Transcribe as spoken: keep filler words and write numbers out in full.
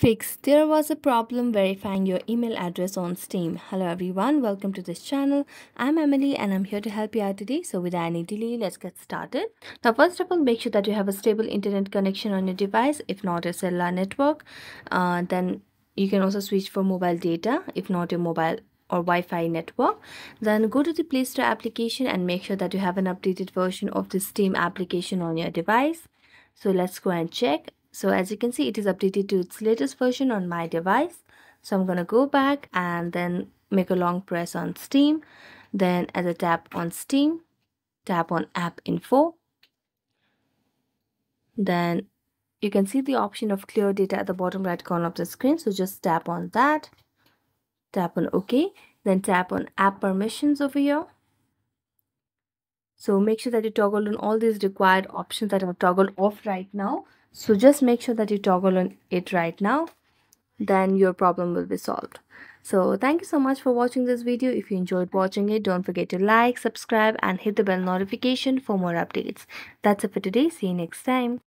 Fix. There was a problem verifying your email address on Steam. Hello everyone, welcome to this channel. I'm Emily and I'm here to help you out today. So without any delay, let's get started. Now first of all, make sure that you have a stable internet connection on your device. If not a cellular network, uh, then you can also switch for mobile data. If not your mobile or Wi-Fi network, then go to the Play Store application and make sure that you have an updated version of the Steam application on your device. So let's go and check. So as you can see, it is updated to its latest version on my device. So I'm going to go back and then make a long press on Steam. Then as a tap on Steam, tap on App Info. Then you can see the option of clear data at the bottom right corner of the screen. So just tap on that. Tap on OK. Then tap on App Permissions over here. So make sure that you toggle on all these required options that are toggled off right now. So just make sure that you toggle on it right now. Then your problem will be solved. So thank you so much for watching this video. If you enjoyed watching it, don't forget to like, subscribe and hit the bell notification for more updates. That's it for today. See you next time.